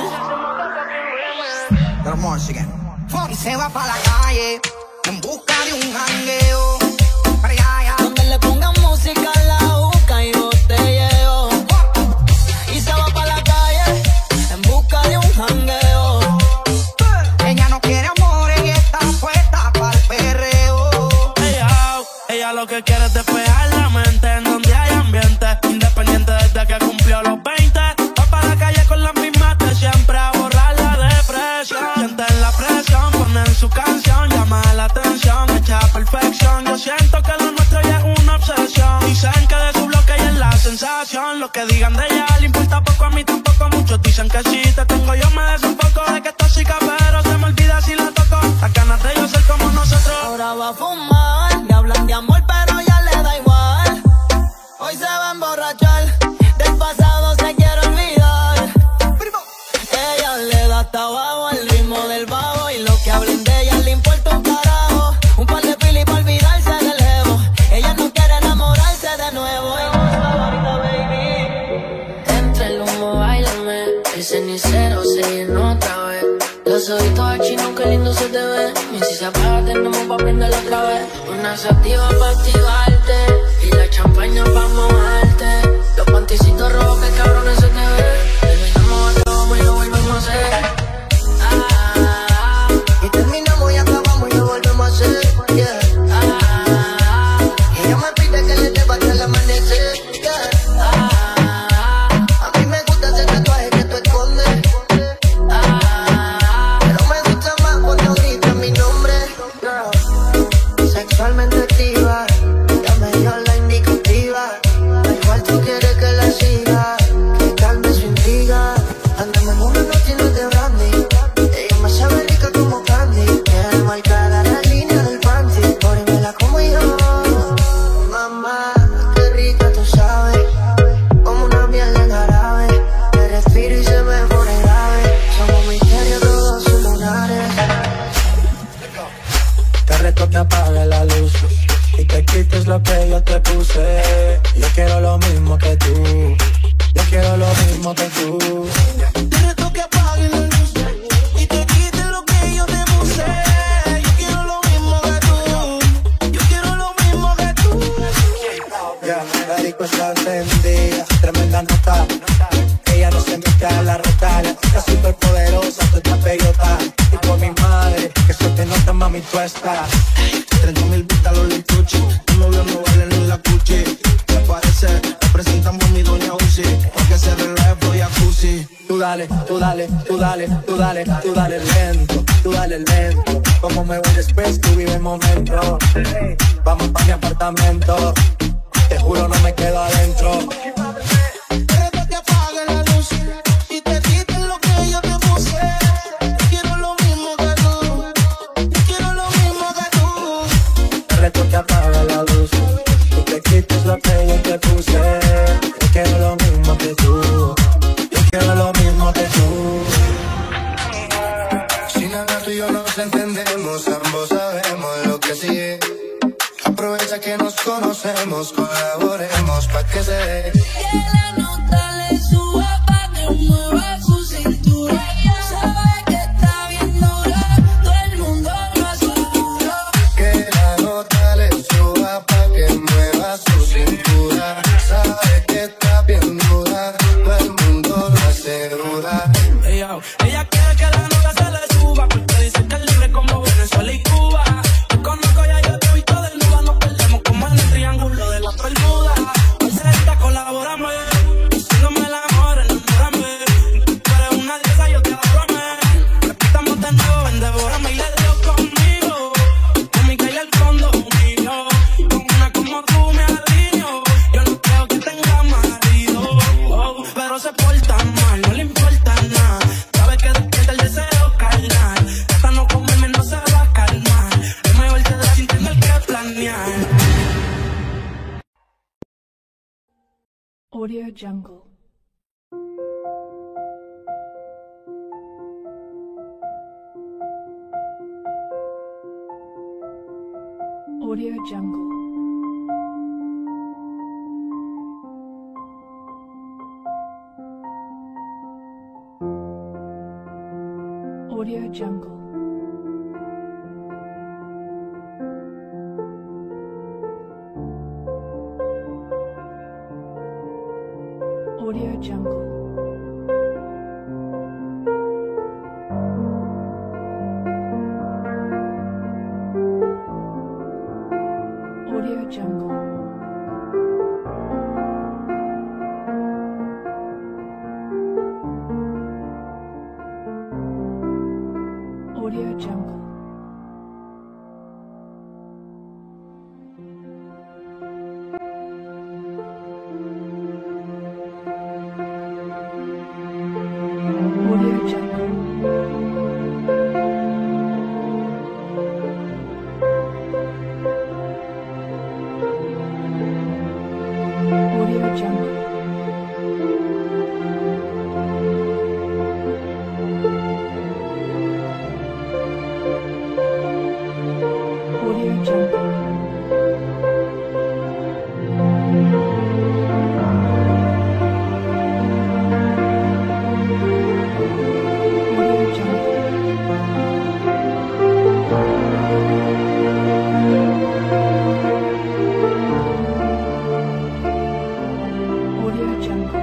I: Y se va pa' la calle en busca de un jangueo.
G: Donde le pongan música a la juca y botelleo. Y se va pa' la calle en busca de un jangueo.
I: Ella no quiere amor, ella está puesta pa'l perreo.
A: Ella lo que quiere es despejar la mente en donde hay ambiente. Independiente desde que cumplió los 20. Va para la calle con las mismas de siempre a borrar la depresión. Sienten la presión, ponen su canción, llama la atención, hecha perfección. Yo siento que lo nuestro ya es una obsesión. Dicen que de su bloque ella es la sensación. Lo que digan de ella le importa poco, a mí tampoco. Muchos dicen que si te tengo yo me desenfoco. De que es tóxica pero se me olvida si la toco. Las ganas de yo ser como nosotros.
G: Ahora va a fumar, le hablan de amor pero ya le da igual. Hoy se va a emborrachar, del pasado se quiere olvidar. Ella le da hasta abajo al ritmo del bajo. Y lo que hablen de ella le importa un carajo. Un par de pili para olvidarse del jevo. Ella no quiere enamorarse de nuevo. Y no se va ahorita, baby.
K: Entre el humo, bailame, el cenicero se llenó otra vez. Los ojitos al chino, qué lindo se te ve. Y si se apaga tenemos pa' prenderlo otra vez. Una sativa pa' activarte y la champaña pa' mojarte. Los panticitos rojos que cabrones se te ven. Terminamos, acabamos y lo volvemos a hacer.
I: Y terminamos y acabamos y lo volvemos a hacer. Yeah. Ella me pide que le deba hasta el amanecer. Yeah. A mí me gusta ese tatuaje que tú escondes. Pero me gusta más cuando gritas mi nombre. Girl, sexualmente activa, ya me dio la indicativa. Da igual tú quieres que la siga, que calme su intriga. Andamos en una noche no de brandy. Ella me sabe rica como candy. Quiere marcada la línea del panty. Por ahí me la como yo. Mamá, qué rica tú sabes. Como una miel en árabe. Te respiro y se me pone grave. Somos misterios todos sus lunares.
A: Te reto que apague la luz y te quites lo que yo te puse. Yo quiero lo mismo que tú. Yo quiero lo mismo que tú. Te reto que apague la luz y te quites lo que yo te puse. Yo quiero lo mismo que tú. Yo quiero lo mismo que tú. Ya, la disco está encendida, tremenda nota. Ella no se mete a la rota. La chica súper poderosa, tú estás bellota. Y por mi madre, que se te nota, mami, tú estás. 30.000 vistas los lituchi. Tu novio no vale ni la cuchi. ¿Qué parece? Presentamos a mi doña Uzi, porque se relaje flow jacuzzi. Tú Tú dale, tú dale, tú dale, tú dale, tú dale lento, tú dale lento. Como me voy después, tú vive el momento. Vamos pa' mi apartamento, te juro no me quedo adentro.
I: Quiero que apague la luz y te quites lo que yo te puse. Quiero lo mismo que tú, quiero lo mismo que tú.
A: Te reto que apague la luz y te quites lo que yo te puse. Yo quiero lo mismo que tú, yo quiero lo mismo que tú.
I: Si nada tú y yo nos entendemos, ambos sabemos lo que sigue. Aprovecha que nos conocemos, colaboremos pa' que se dé.
Q: Que la nota le suba pa' que mueva su cintura. Sabe que está bien dura, todo el mundo lo asegura.
I: Que la nota le suba pa' que mueva su cintura. Sabe que está bien dura, todo el mundo lo asegura.
N: Ella quiere que la nota se le suba, porque dice que es libre como Venezuela y Cuba. Te conozco ya, yo te he visto desnuda, nos perdemos como en el triángulo de la Bermuda. Parcerita, colabórame, haciéndome el amor, enamórame. Tú eres una diosa, yo te adoro, repitamos de nuevo, ven, devórame y le dio conmigo. Con mi calle al fondo mío, con una como tú me alineo. Yo no creo que tenga marido, pero se porta mal, no le importa nada. Sabe que despierta el deseo carnal. Esta no comerme no se va a calmar. Es mejor que dar sin tener que planear.
T: Audio Jungle. Audio Jungle. Audio Jungle. Audio Jungle. Audio Jungle. Audio Jungle. Audio Jungle. Audio Jungle. Audio Jungle. Audio Jungle. Audio Jungle.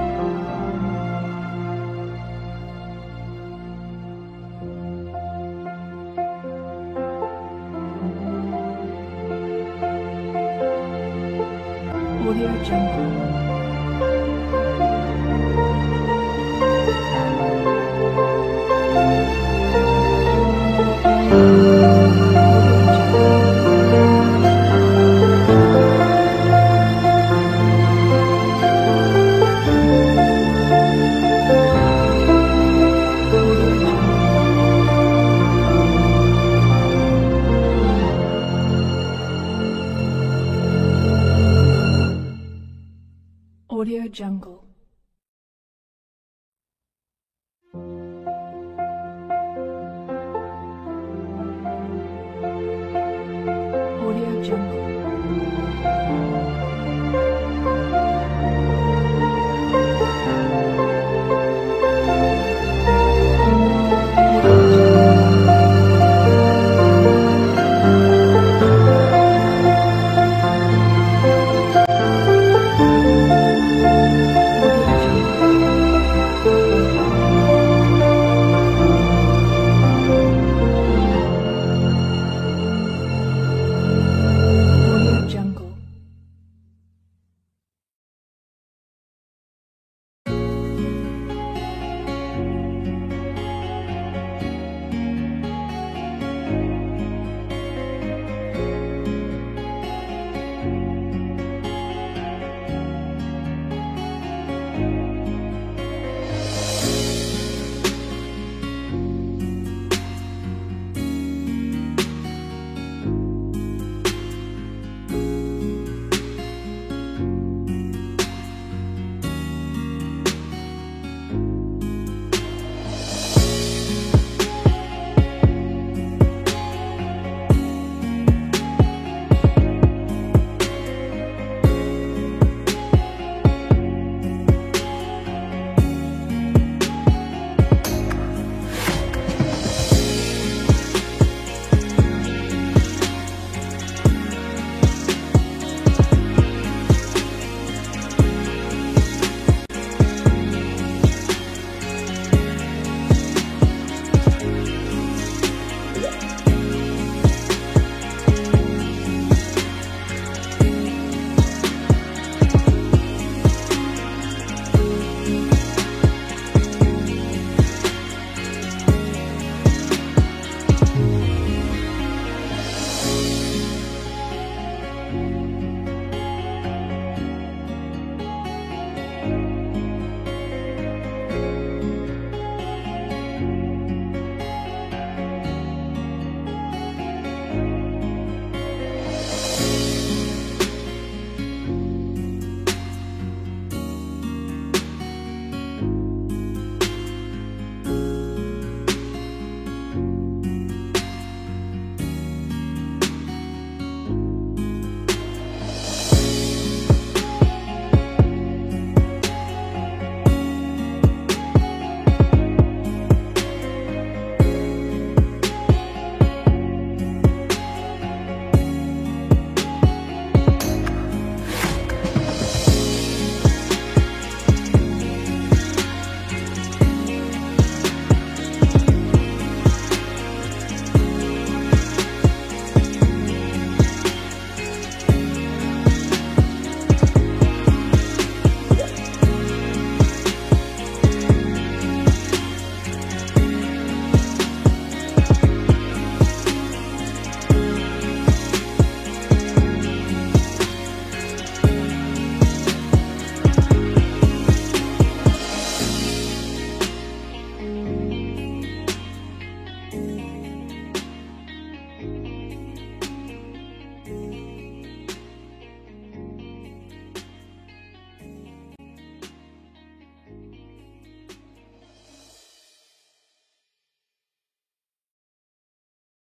T: Audio Jungle. Audio Jungle. Audio Jungle.